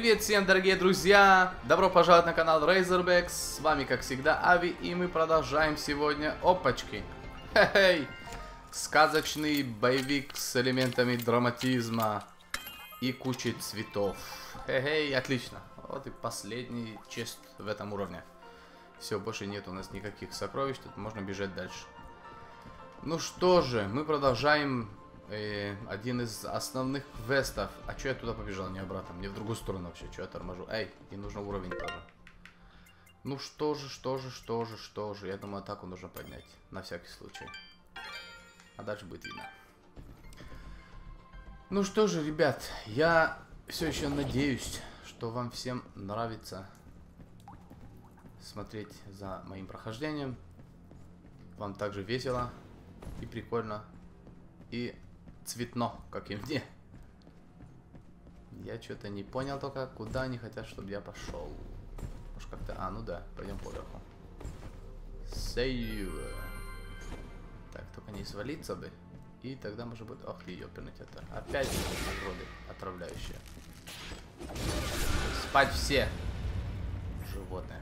Привет всем, дорогие друзья! Добро пожаловать на канал Razorback. С вами, как всегда, Ави, и мы продолжаем сегодня, опачки, хе-хей, сказочный боевик с элементами драматизма и кучей цветов. Хе-хей, отлично. Вот и последний чест в этом уровне. Все, больше нет у нас никаких сокровищ, тут можно бежать дальше. Ну что же, мы продолжаем один из основных квестов. А что я туда побежал, не обратно? Мне в другую сторону вообще, что я торможу? Эй, и нужно уровень тоже. Ну что же, я думаю, атаку нужно поднять, на всякий случай. А дальше будет видно. Ну что же, ребят, я все еще надеюсь, что вам всем нравится смотреть за моим прохождением. Вам также весело и прикольно, и цветно, как и мне. Я что-то не понял только, куда они хотят, чтобы я пошел. Может как-то... А, ну да, пойдем поверху. Сейв. Так, только не свалиться бы. И тогда может быть... Ох ты, ёперный это. Опять награды отравляющие. Спать все. Животные.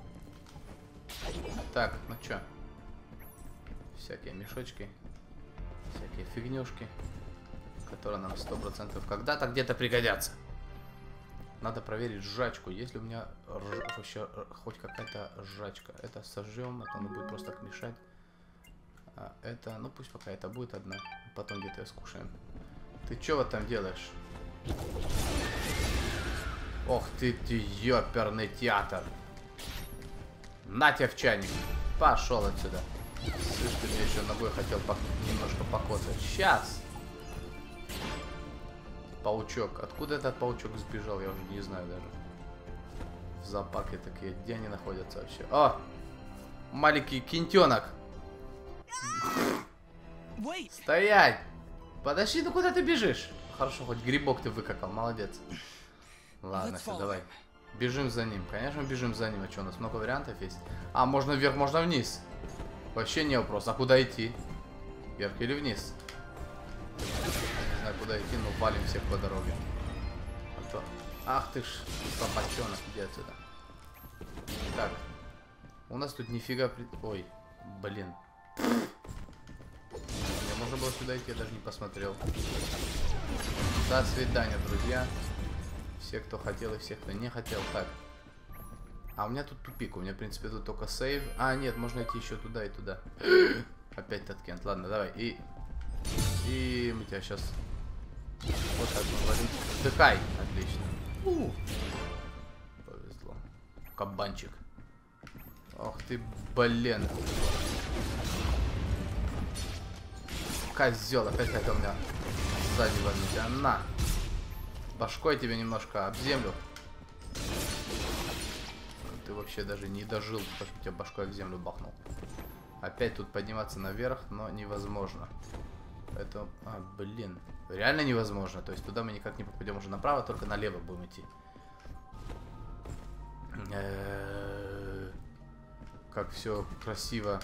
Так, ну чё? Всякие мешочки. Всякие фигнюшки, которые нам 100% когда-то где-то пригодятся. Надо проверить жрачку. Есть ли у меня вообще хоть какая-то жрачка? Это сожжем, это оно будет просто так мешать. А это, ну пусть пока это будет одна. Потом где-то скушаем. Ты чё вот там делаешь? Ох ты ёперный театр. На тебя в чайник. Пошел отсюда. Слышь, ты мне еще ногой хотел немножко покоцать. Сейчас! Паучок. Откуда этот паучок сбежал, я уже не знаю даже. В зоопарке такие. Где они находятся вообще? О! Маленький кентенок! Стоять! Подожди, ну куда ты бежишь? Хорошо, хоть грибок ты выкакал, молодец. Ладно, все, давай. Бежим за ним. Конечно, бежим за ним. А что, у нас много вариантов есть? А, можно вверх, можно вниз. Вообще не вопрос. А куда идти? Вверх или вниз? Не знаю, куда идти, но валим всех по дороге. А то... Ах ты ж, собачонок, иди отсюда. Так. У нас тут нифига... Ой, блин. Мне можно было сюда идти, я даже не посмотрел. До свидания, друзья. Все, кто хотел, и все, кто не хотел. Так. А у меня тут тупик, у меня, в принципе, тут только сейв. А, нет, можно идти еще туда и туда. Опять Таткент. Ладно, давай. И мы тебя сейчас... Вот так говорим. Вдыхай. Отлично. Повезло. Кабанчик. Ох ты, блин. Козел, опять хотел меня сзади возьмить. А на. Башкой тебе немножко об землю. Ты вообще даже не дожил, потому что тебя башкой в землю бахнул. Опять тут подниматься наверх, но невозможно. Поэтому... А, блин. Реально невозможно. То есть туда мы никак не попадем уже направо, только налево будем идти. Как все красиво.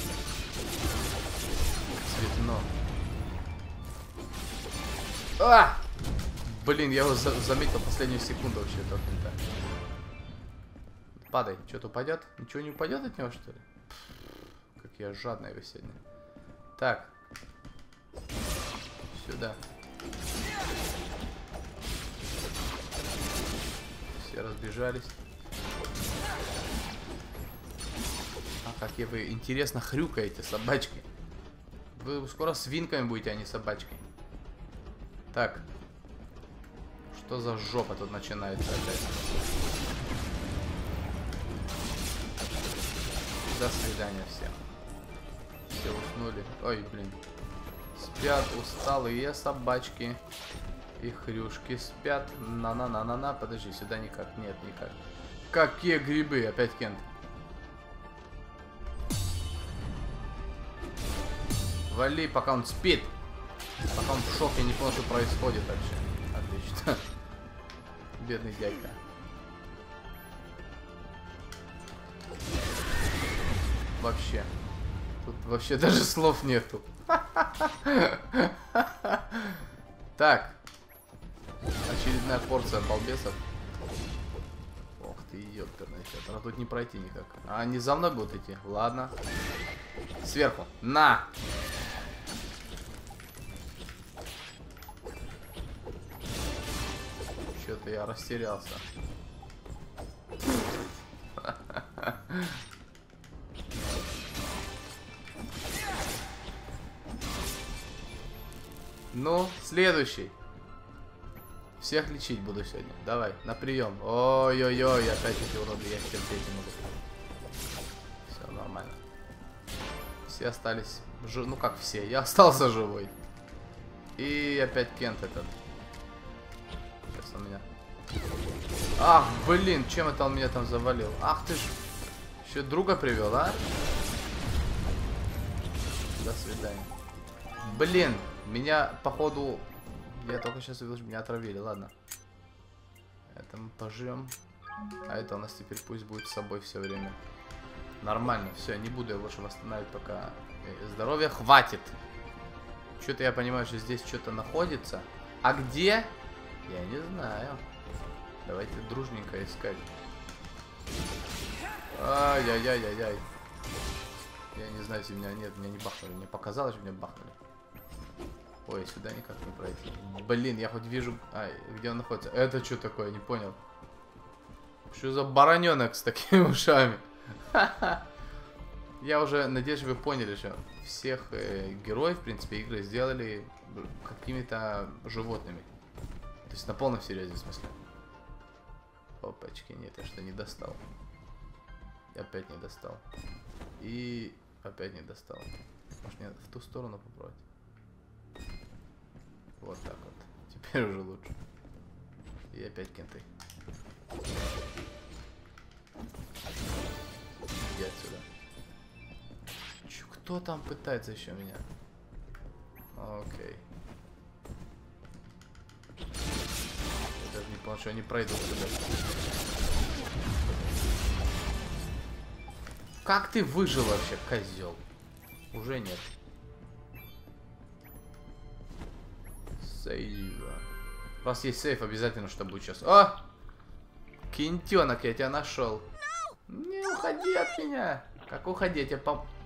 Цветно. А! Блин, я его заметил последнюю секунду вообще только не так. Падай. Что-то упадет? Ничего не упадет от него, что ли? Как я жадный его сегодня. Так. Сюда. Все разбежались. А какие вы интересно хрюкаете, собачки. Вы скоро свинками будете, а не собачкой. Так. Что за жопа тут начинается опять? До свидания всем. Все уснули. Ой, блин. Спят усталые собачки. И хрюшки спят. На-на-на-на-на. Подожди, сюда никак. Нет, никак. Какие грибы? Опять Кент. Вали, пока он спит. Пока он в шоке, не понял, что происходит вообще. Отлично. Бедный дядька. Вообще. Тут вообще даже слов нету. Так. Очередная порция балбесов. ты ёперный театр. А тут не пройти никак. А они за мной будут идти. Ладно. Сверху. На! Что-то я растерялся. Ну, следующий. Всех лечить буду сегодня. Давай, на прием. Ой-ой-ой, опять эти уроды, я их терпеть не могу. Все, нормально. Все остались... Ну как все, я остался живой. И опять Кент этот. Сейчас он меня... Ах, блин, чем это он меня там завалил? Ах ты ж... Еще друга привел, а? До свидания. Блин, меня, походу... Я только сейчас увидел, что меня отравили, ладно. Это мы пожрем. А это у нас теперь пусть будет с собой все время. Нормально, все, не буду я больше восстанавливать, пока здоровья хватит. Что-то я понимаю, что здесь что-то находится. А где? Я не знаю. Давайте дружненько искать. Ай-яй-яй-яй-яй. Я не знаю, если меня... Нет, меня не бахнули. Мне показалось, что меня бахнули. Ой, сюда никак не пройти. Блин, я хоть вижу... Ай, где он находится? Это что такое? Не понял. Что за бараненок с такими ушами? Я уже надеюсь, вы поняли, что всех героев, в принципе, игры сделали какими-то животными. То есть на полном серьезе, в смысле. Опачки, нет, я что не достал. И опять не достал. И опять не достал. Может, мне в ту сторону попробовать? Вот так вот. Теперь уже лучше. И опять кенты. Иди отсюда. Кто там пытается еще меня? Окей. Я даже не понял, что они пройдут сюда. Как ты выжил вообще, козел? Уже нет. Сейва. Раз есть сейф, обязательно что будет сейчас. О! Кентенок, я тебя нашел. Не уходи от меня. Как уходи, я тебя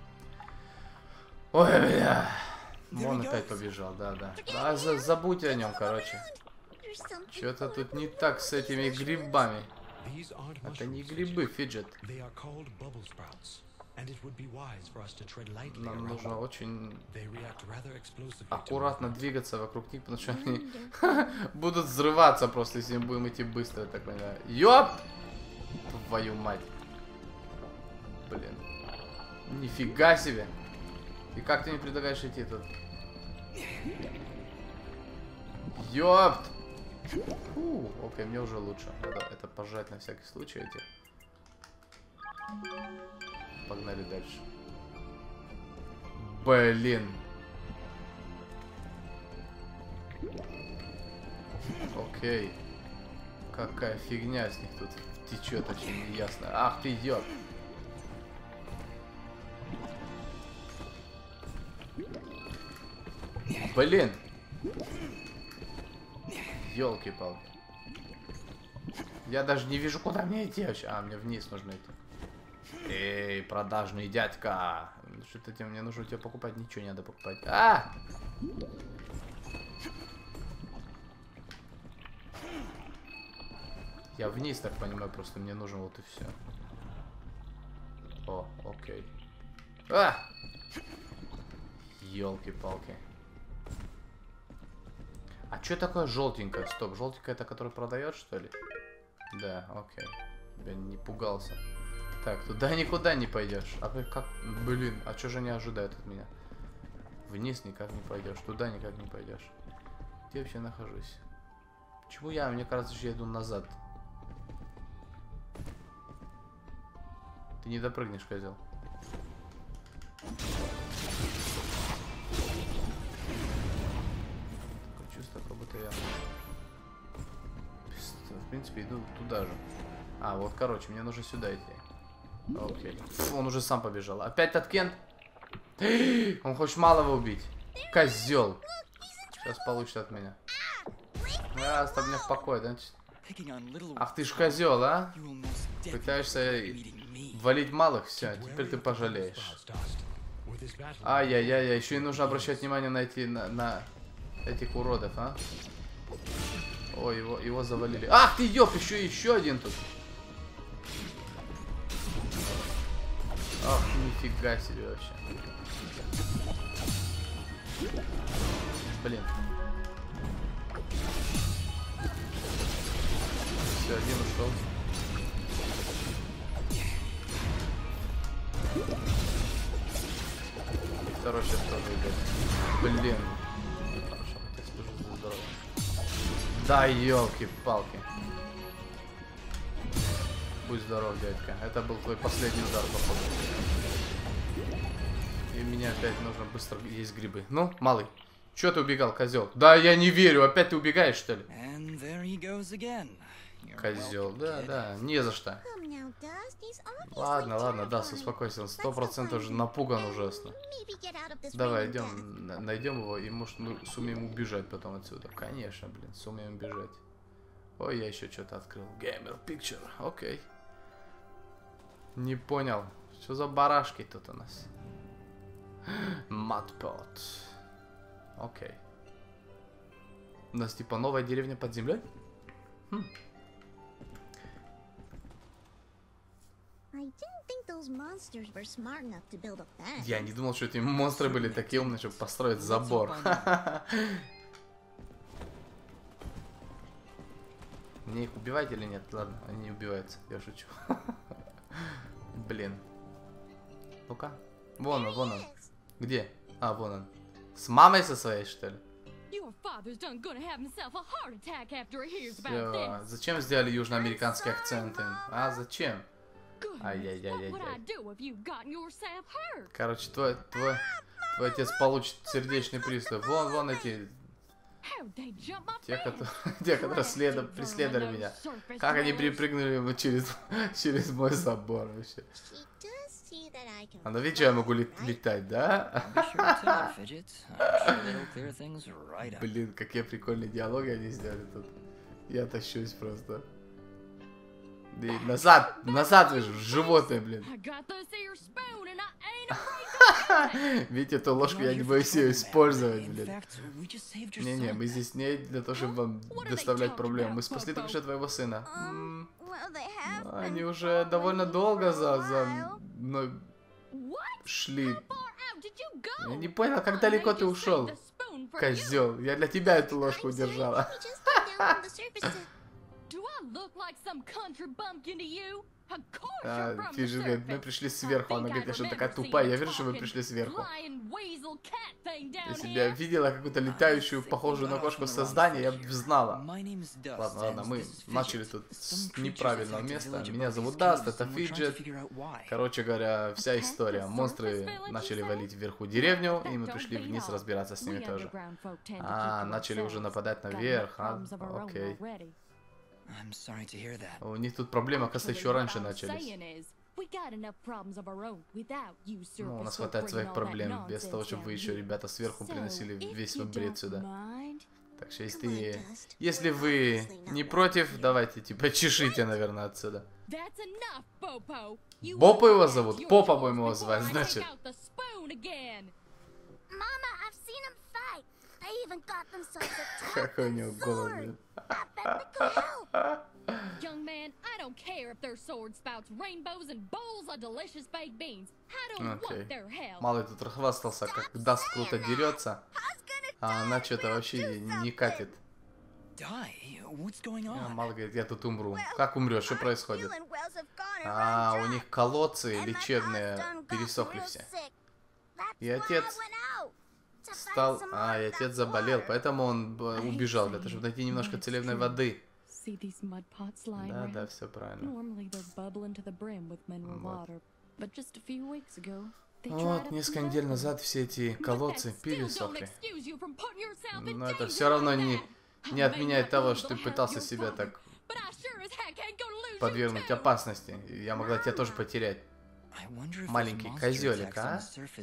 Ой, бля. Вон опять побежал, да. А забудь о нем, короче. Что-то тут не так с этими грибами. Это не грибы, Фиджет. Нам нужно очень аккуратно двигаться вокруг них, потому что они будут взрываться просто, если мы будем идти быстро, я так понимаю. Ёп! Твою мать. Блин. Нифига себе. И как ты мне предлагаешь идти тут? Ёпт! Фу, окей, мне уже лучше. Надо это пожать на всякий случай эти. Погнали дальше. Блин. Окей. Какая фигня с них тут течет, очень неясно. Ах ты ёб. Блин. Ёлки-палки. Я даже не вижу, куда мне идти вообще. А, мне вниз нужно идти. Эй, продажный дядька. Что-то тебе, мне нужно тебя покупать. Ничего не надо покупать. А! Я вниз, так понимаю, просто мне нужно вот и все. О, окей. А! Ёлки-палки. А что такое желтенькое? Стоп, желтенькое это, которое продает, что ли? Да, окей. Я не пугался. Так, туда никуда не пойдешь. А как? Блин, а что же они ожидают от меня? Вниз никак не пойдешь, туда никак не пойдешь. Где я вообще нахожусь? Почему я? Мне кажется, что я иду назад. Ты не допрыгнешь, козел. Как будто я, в принципе, иду туда же. А, вот, короче, мне нужно сюда идти. Окей. Он уже сам побежал. Опять тот Кент? Он хочет малого убить. Козел. Сейчас получит от меня. Оставь меня в покое, да? Ах ты ж козел, а? Пытаешься валить малых, все, теперь ты пожалеешь. Ай-яй-яй, еще и нужно обращать внимание на этих уродов, а? Ой, его завалили. Ах ты, ёп, еще один тут. Ах, нифига себе вообще. Блин. Все, один ушел. Второй сейчас тоже идет. Блин. Хорошо, я скажу за здоровье. Да, елки-палки. Будь здоров, дядька. Это был твой последний удар, походу. И мне опять нужно быстро есть грибы. Ну, малый, чё ты убегал, козел? Да, я не верю, опять ты убегаешь, что ли? Козел, да, не за что. Ладно, да, успокойся, он 100% уже напуган ужасно. Давай, идем, найдем его, и может мы сумеем убежать потом отсюда. Конечно, блин, сумеем бежать. Ой, я еще что-то открыл. Gamer Picture, окей. Не понял, что за барашки тут у нас? Mudpot. Окей. У нас типа новая деревня под землей? Я не думал, что эти монстры были такие умные, чтобы построить забор. Мне их убивать или нет? Ладно, они не убиваются, я шучу. Блин. Ну-ка. Вон он. Где? А, вон он. С мамой со своей, что ли? Всё. Зачем сделали южноамериканские акценты? А, зачем? Ай-яй-яй-яй. Короче, твой отец получит сердечный приступ. Вон эти... Те, которые преследовали меня. Как они перепрыгнули через мой забор вообще. Она видит, что я могу летать, да? Блин, какие прикольные диалоги они сделали тут. Я тащусь просто. И назад, животное, блин. Видите, эту ложку я не боюсь ее использовать, блин. Не-не, мы здесь не для того, чтобы вам доставлять проблемы. Мы спасли только что твоего сына. Они уже довольно долго за мной шли. Я не понял, как далеко ты ушел, козел. Я для тебя эту ложку удержала. Фиджи говорит, мы пришли сверху. Она говорит, я что, такая тупая? Я вижу, что вы пришли сверху. Если бы я видела какую-то летающую, похожую на кошку создание, я бы знала. Ладно, мы начали тут с неправильного места. Меня зовут Даст, это Фиджет. Короче говоря, вся история. Монстры начали валить вверху деревню, и мы пришли вниз разбираться с ними тоже. Начали уже нападать наверх, окей. У них тут проблемы, оказывается, еще раньше начались. Ну, у нас хватает своих проблем, без того, чтобы вы еще, ребята, сверху приносили весь свой бред сюда. Так что, если вы не против, давайте, типа, чешите, наверное, отсюда. Бопа его зовут? Попа будем его звать, значит. Какой у него голос, блин. Окей. Малый тут расхвастался, как Даст круто дерется, а она что-то вообще не катит. Малый говорит, я тут умру. Как умрешь? Что происходит? У них колодцы лечебные пересохли все. И отец стал... и отец заболел, поэтому он убежал, для того, чтобы найти немножко целебной воды. Да, все правильно. Вот, несколько недель назад все эти колодцы пересохли. Но это все равно не отменяет того, что ты пытался себя так подвергнуть опасности. Я могла тебя тоже потерять. Маленький козелик, а?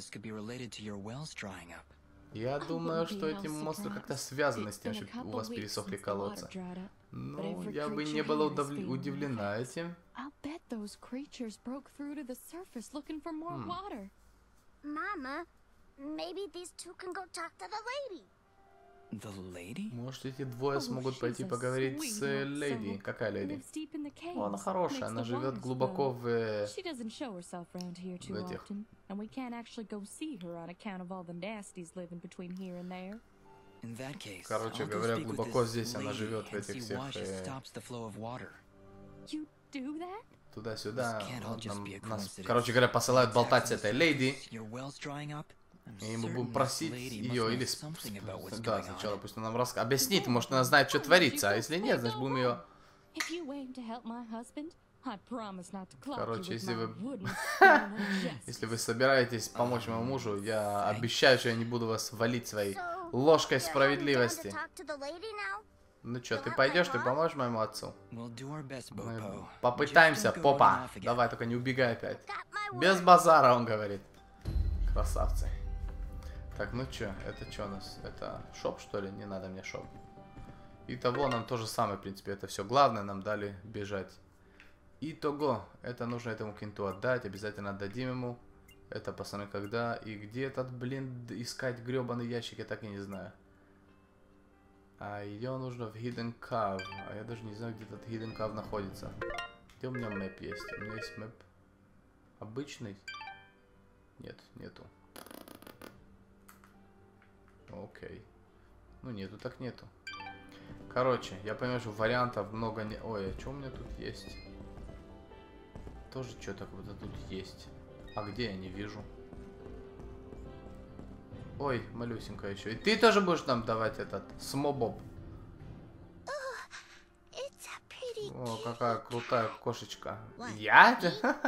Я думаю, что эти монстры как-то связаны с тем, что у вас пересохли колодцы. Ну, я бы не была удивлена этим. bet those creatures broke through to the surface looking for more water. Mama, maybe these two can go talk to the lady. The lady? Может, эти двое смогут пойти поговорить с леди. Какая леди? О, она хорошая, она живет глубоко в She doesn't show herself around here too этих. often, and we can't actually go see her on account of all the nasties living between here and there. In that case, Короче I'll go говоря, speak with глубоко this здесь она lady живет в and этих see всех why she stops the flow of water. You do that? туда-сюда. This can't all just be a Нас, coincidence. короче говоря, посылают болтать с этой леди. Your well's drying up. I'm И мы будем certain просить this lady ее must или... know something about what's Да, going сначала on. пусть она нам объяснит, может она знает, что творится, а если нет, значит будем ее... If you aim to help my husband, I promise not to clock Короче, you with если my вы... wooden spoon and jest. Если вы собираетесь помочь моему мужу, я обещаю, что я не буду вас валить своей ложкой справедливости. Ну чё, ты пойдешь, ты поможешь моему отцу? We'll do our best, Мы Bopo. попытаемся, Just don't go попа. running off again. Давай, только не убегай опять. Без базара, он говорит. Красавцы. Так, ну чё, это чё у нас? Это шоп, что ли? Не надо мне шоп. Итого нам то же самое, в принципе, это все. Главное, нам дали бежать. Итого, это нужно этому кенту отдать, обязательно отдадим ему. Это, пацаны, когда и где этот, блин, искать гребаный ящик, я так и не знаю. А ее нужно в Hidden Cave. А я даже не знаю, где этот Hidden Cave находится. Где у меня мэп есть? У меня есть мэп обычный? Нет, нету. Окей. Ну нету, так нету. Короче, я понимаю, что вариантов много не... Ой, а что у меня тут есть? Тоже что-то какое-то тут есть. А где я не вижу? Ой, малюсенькая еще. И ты тоже будешь нам давать этот смобоб. О, какая крутая кошечка. Я?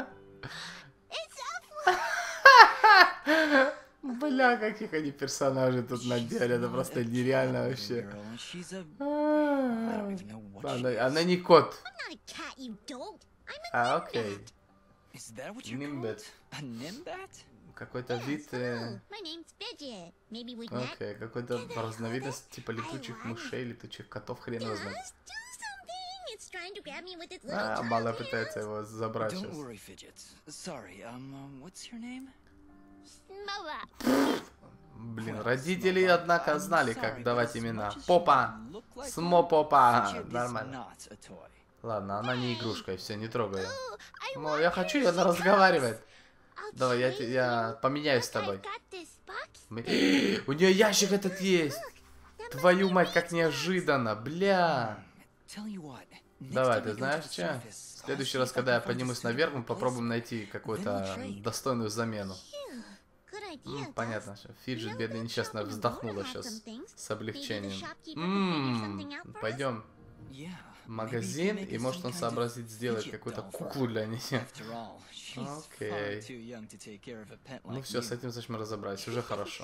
Бля, каких они персонажей тут наделали, это просто нереально вообще. Она не кот. А, окей. Нимбет. Какой-то вид... Окей, какой-то разновидность типа летучих мышей, летучих котов, хрен его знает. А, мало пытается его забрать сейчас. Блин, родители, однако, знали, как давать имена. Попа! Смопопа! Нормально. Ладно, она не игрушка, все, не трогай. Но я хочу, и она разговаривает. Давай, я поменяюсь с тобой. У нее ящик этот есть. Твою мать, как неожиданно, бля. Давай, ты знаешь что? В следующий раз, когда я поднимусь наверх, мы попробуем найти какую-то достойную замену. Понятно, что Фиджит, бедный, несчастно вздохнула сейчас с облегчением. Пойдем в магазин, и может он сообразит сделать какую-то куклу для нее. Окей. Ну все, с этим, значит, мы разобрались, уже хорошо.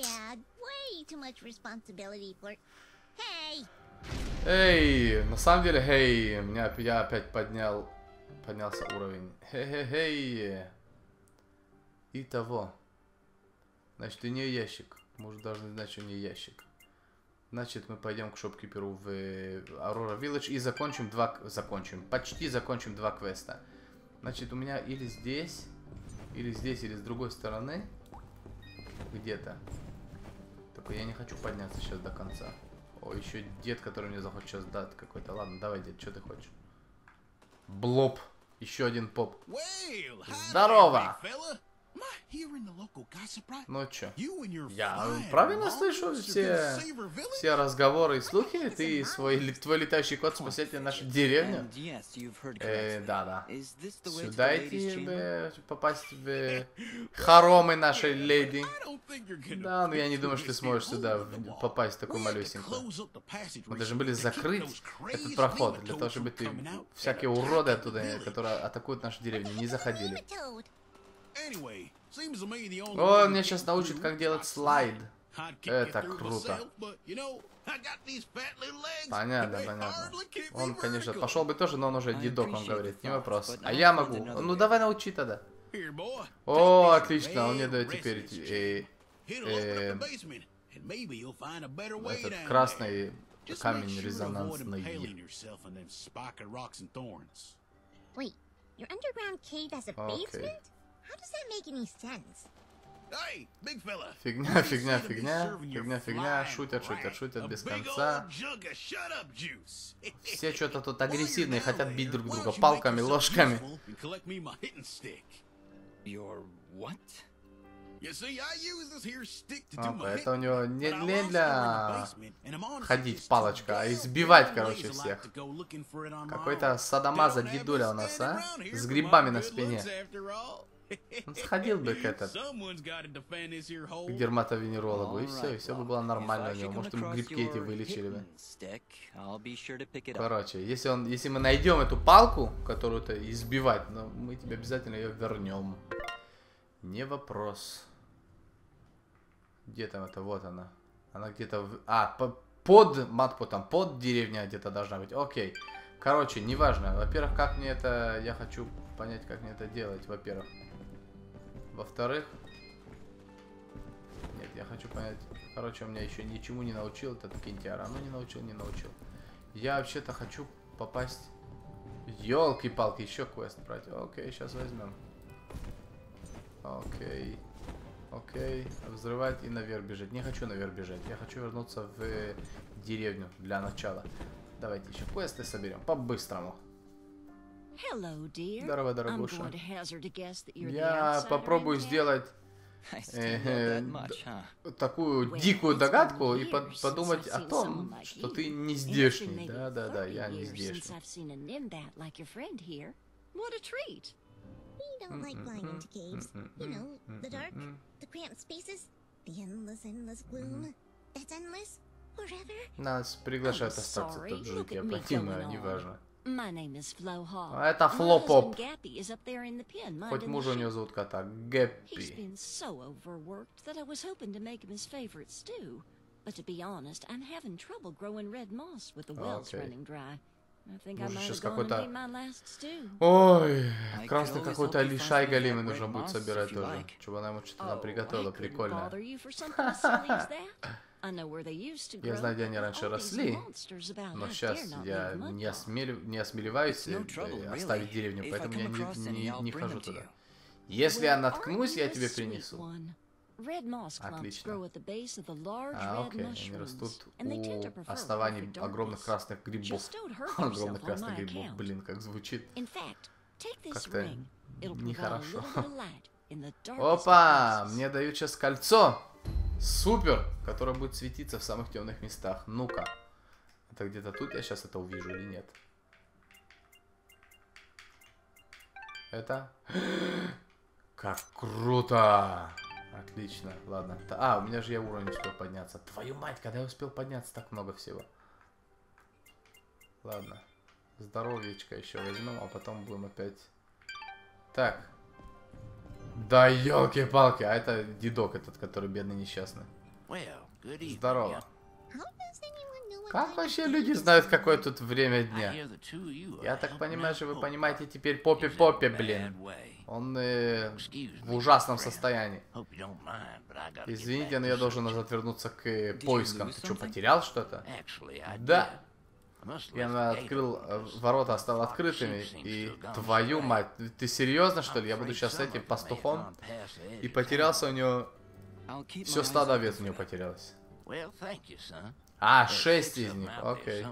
Эй, на самом деле, хей, я опять поднялся уровень. Хе-хе-хей. Итого. Значит, у нее ящик. Мы уже должны знать, что у нее ящик. Значит, мы пойдем к шопкиперу в Aurora Village и почти закончим два квеста. Значит, у меня или здесь, или с другой стороны. Где-то. Только я не хочу подняться сейчас до конца. О, еще дед, который мне захочет сейчас дать какой-то. Ладно, давай, дед, что ты хочешь? Блоп. Еще один поп. Здорово! Ну чё? Я правильно слышу все разговоры и слухи? Ты твой летающий кот спасет нашу деревню? Да. Сюда идти, попасть в хоромы нашей леди. Да, но я не думаю, что ты сможешь сюда попасть, такую малюсенькую. Мы должны были закрыть этот проход, для того, чтобы всякие уроды оттуда, которые атакуют нашу деревню, не заходили. О, он меня сейчас научит, как делать слайд. Это круто. Понятно. Он, конечно, пошел бы тоже, но он уже дедок, он говорит, не вопрос. А я могу. Ну, давай научи тогда. О, отлично, он мне дает теперь этот красный камень резонансный. Your underground cave has a Okay. basement? How does that make any sense? Hey, big fella. Фигня, фигня, фигня. Фигня, фигня. Шутят, шутят, шутят без конца. Все что-то тут агрессивные, хотят бить друг друга палками, ложками. Your what? Это у него не для ходить палочка, а избивать, короче, всех. Какой-то садомаза дедуля у нас, а? С грибами на спине. Он сходил бы к дерматовенерологу, и все бы было нормально у него. Может, ему грибки эти вылечили бы. Короче, если мы найдем эту палку, которую-то избивать, но мы тебе обязательно ее вернем. Не вопрос. Где там это? Вот она. Она где-то... под матпотом, под деревня где-то должна быть. Окей. Короче, неважно. Во-первых, как мне это... Я хочу понять, как мне это делать, во-первых. Во-вторых... Нет, я хочу понять... Короче, он меня еще ничему не научил, этот Кентиара. Ну, не научил. Я вообще-то хочу попасть... Ёлки-палки, еще квест брать. Окей, сейчас возьмем. Окей. Взрывать и наверх бежать. Не хочу наверх бежать. Я хочу вернуться в деревню для начала. Давайте еще квесты соберем по-быстрому. Здорово, дорогуша. Я попробую сделать такую дикую догадку и подумать о том, что ты не здешний. Да, я не здешний. We don't like flying into caves. You know, the dark, the cramped spaces, the endless gloom. That's endless forever. Нас приглашают остаться тут жить, я понимаю, неважно. А это Флопоп. Хоть мужа у него зовут кота, Гэппи. Может, сейчас какой-то... Ой, красный какой-то лишай големый нужно будет собирать тоже. Чтобы она ему что-то там приготовила прикольное. Я знаю, где они раньше росли, но сейчас я не осмеливаюсь оставить деревню, поэтому я не хожу туда. Если я наткнусь, я тебе принесу. Отлично. Окей, они растут у оснований огромных красных грибов. Огромных красных грибов, блин, как звучит. Как-то нехорошо. Опа, мне дают сейчас кольцо. Супер, которое будет светиться в самых темных местах. Ну-ка. Это где-то тут я сейчас это увижу или нет? Это... Как круто! Отлично, ладно. У меня же я уровень не успел подняться. Твою мать, когда я успел подняться, так много всего. Ладно. Здоровьечко еще возьмем, а потом будем опять... Так. Да елки-палки, а это дедок этот, который бедный несчастный. Здорово. Как вообще люди знают, какое тут время дня? Я так понимаю, что вы понимаете теперь Поппи-Поппи, блин. Он в ужасном состоянии. Извините, но я должен назад вернуться к поискам. Ты что, потерял что-то? Да. Я открыл ворота, оставил открытыми. И твою мать, ты серьезно, что ли? Я буду сейчас с этим пастухом. И потерялся у него... Все стадо овец у него потерялось. 6 из них, окей.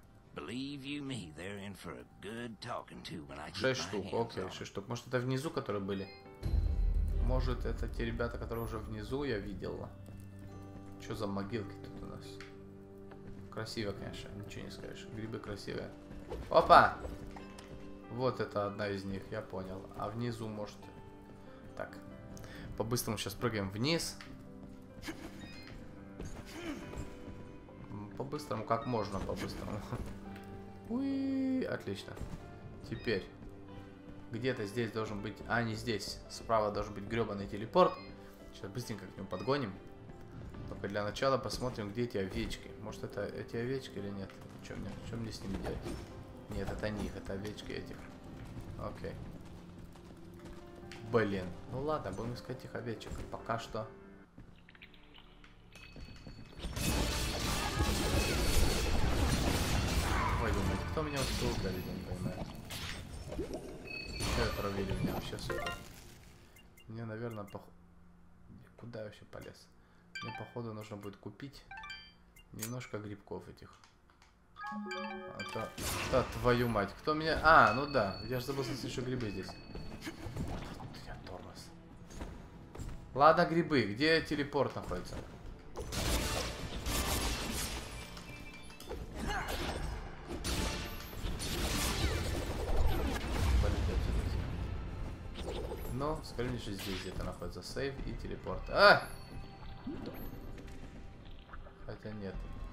6 штук, окей, 6 штук. Может, это внизу, которые были? Может, это те ребята, которые уже внизу я видел. Что за могилки тут у нас? Красиво, конечно, ничего не скажешь. Грибы красивые. Опа! Вот это одна из них, я понял. А внизу, может... Так. По-быстрому сейчас прыгаем вниз. По-быстрому, как можно по-быстрому. Уи, отлично. Теперь. Где-то здесь должен быть... не здесь. Справа должен быть гребаный телепорт. Сейчас быстренько к нему подгоним. Только для начала посмотрим, где эти овечки. Может, это эти овечки или нет? Что мне с ними делать? Нет, это не их, это овечки этих. Окей. Блин. Ну ладно, будем искать этих овечек. Пока что... Ой, думаете, кто меня успел ударить, я не понимаю. Что удивили меня вообще супер. Мне, наверное, куда я вообще полез? Мне, походу, нужно будет купить немножко грибков этих. Да, твою мать. Кто меня... А, ну да. Я же забыл, что еще грибы здесь. Я тормоз. Ладно, грибы. Где телепорт находится? Ну, скажи мне, что здесь где-то находится сейв и телепорт. А! Хотя нет.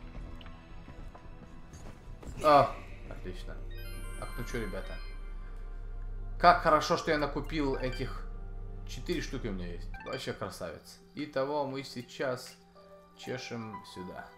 О, отлично. Так, ну что, ребята? Как хорошо, что я накупил этих 4 штуки у меня есть. Вообще красавец. Итого мы сейчас чешем сюда.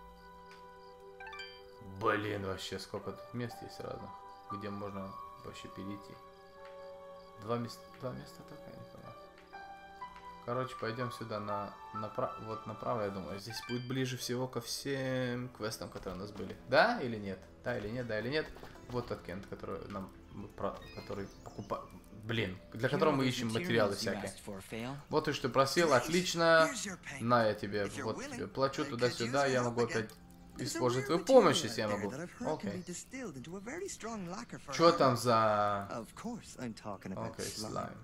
Блин, вообще сколько тут мест есть разных, где можно вообще перейти. Два места только, я не понял. Короче, пойдем сюда вот направо, я думаю. Здесь будет ближе всего ко всем квестам, которые у нас были. Да или нет? Да или нет? Да или нет? Вот тот Кент, который нам который покупает. Блин, для которого мы ищем материалы всякие. Вот и что просил, отлично. На, я тебе, вот тебе плачу туда-сюда, я могу опять использовать твою помощь, если я могу. Окей. Что там за... Окей, слайм.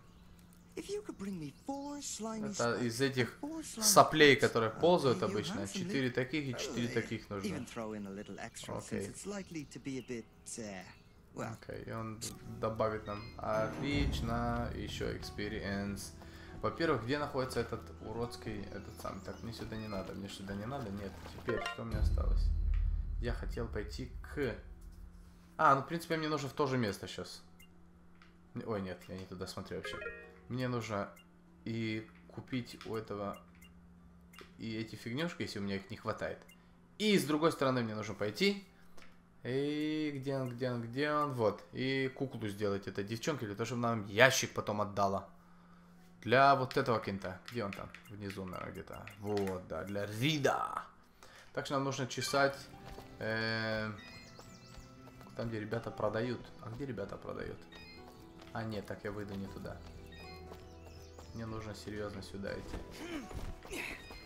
Это из этих соплей, которые ползают обычно. 4 таких и 4 таких нужно. Окей. Окей, и он добавит нам. Отлично. Еще experience. Во-первых, где находится этот уродский, этот сам. Так, мне сюда не надо. Мне сюда не надо. Нет. Теперь, что мне осталось? Я хотел пойти к... А, ну, в принципе, мне нужно в то же место сейчас. Ой, нет, я не туда смотрю вообще. Мне нужно и купить у этого и эти фигнюшки, если у меня их не хватает. И с другой стороны мне нужно пойти. И где он? Вот. И куклу сделать этой девчонке, для того, чтобы нам ящик потом отдала. Для вот этого Кента. Где он там? Внизу, наверное, где-то. Вот, да, для Рида. Так что нам нужно чесать... Там, где ребята продают. А где ребята продают? А, нет, так я выйду не туда. Мне нужно серьезно сюда идти.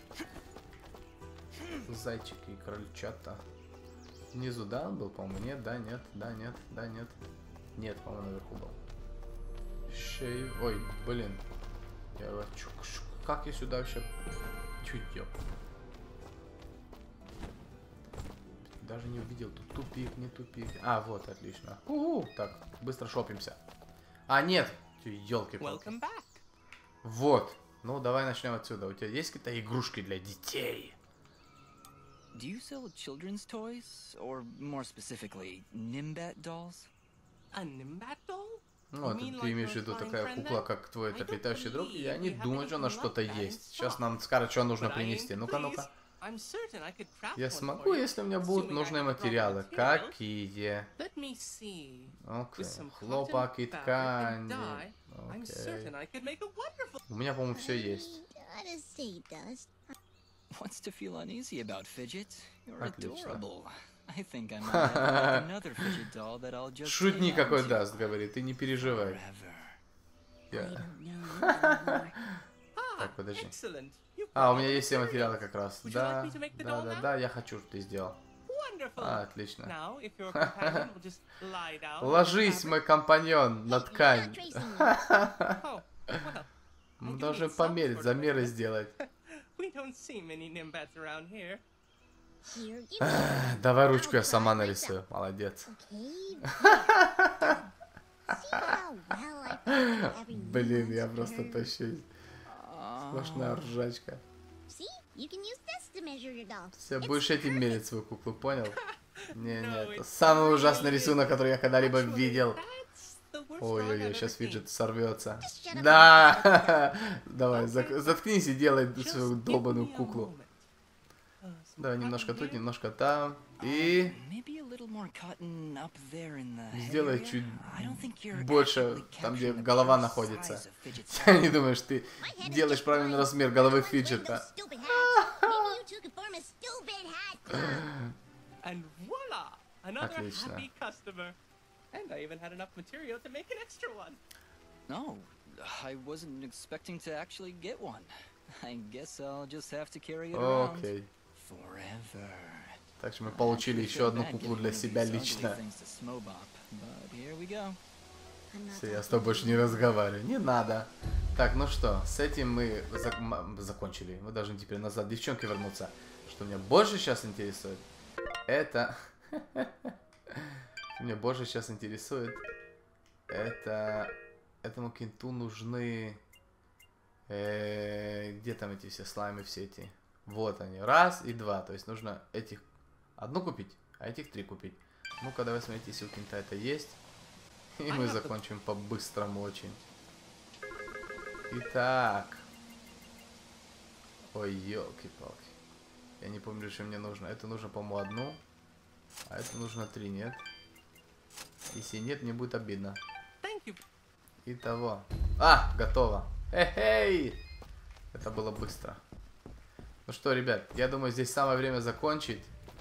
Зайчики и крольчата. Внизу, да, он был, по-моему? Нет, да, нет, да, нет, да, нет. Нет, по-моему, наверху был. Ой, блин. Как я сюда вообще... Чуть ёп. Даже не увидел, тут тупик, не тупик. А, вот, отлично. Так, быстро шопимся. А, нет! Ёлки-палки. Вот. Ну, давай начнем отсюда. У тебя есть какие-то игрушки для детей? Do you sell children's toys, or more specifically, Nimbat dolls? A Nimbat doll? Ну, это ты имеешь в виду такая кукла, как твой этот летающий друг? Я не думаю, что у нас что-то есть. Сейчас нам скажут, что нужно принести. Ну-ка, ну-ка. Я смогу, если у меня будут нужные материалы. Какие? Окей. Хлопок и ткань. Окей. У меня, по-моему, все есть. Wants to feel uneasy about fidget? You're adorable. I think I might have another fidget doll that I'll just Шутни какой даст, говорит, ты не переживай. Так, подожди. А, у меня есть все материалы как раз. Да, я хочу, чтобы ты сделал. Отлично. Ложись, мой компаньон, на ткань. Мы должны померить, замеры сделать. Давай ручку я сама нарисую. Молодец. Блин, я просто тащусь. Сплошная ржачка. Все, будешь этим мерить свою куклу, понял? Не, это самый ужасный рисунок, который я когда-либо видел. Ой-ой-ой, сейчас фиджет сорвется. Да! Давай, заткнись и делай свою долбаную куклу. Давай немножко тут, немножко там. И... Сделай чуть больше, там, где голова находится. Я не думаю, что ты делаешь правильный размер головы фиджета. Отлично. No, I wasn't expecting to actually get one. I guess I'll just have to carry it around Окей. forever. Так что мы получили еще одну куклу для себя лично. Все, я с тобой больше не разговариваю. Не надо. Так, ну что, с этим мы закончили. Мы должны теперь назад девчонки вернуться. Что меня больше сейчас интересует, это... Меня больше сейчас интересует, это... Этому кенту нужны... Где там эти все слаймы, все эти? Вот они. Раз и два. То есть нужно этих... Одну купить, а этих 3 купить. Ну-ка, давай смотрите, если у кента это есть. И мы закончим по-быстрому очень. Итак. Ой, елки-палки. Я не помню, что мне нужно. Это нужно, по-моему, 1. А это нужно 3, нет? Если нет, мне будет обидно. Итого. А, готово. Хе-хей! Это было быстро. Ну что, ребят, я думаю, здесь самое время закончить.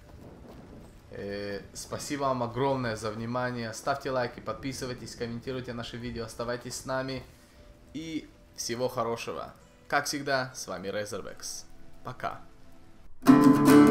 Спасибо вам огромное за внимание. Ставьте лайки, подписывайтесь, комментируйте наши видео, оставайтесь с нами. И всего хорошего. Как всегда, с вами Razorbacks. Пока.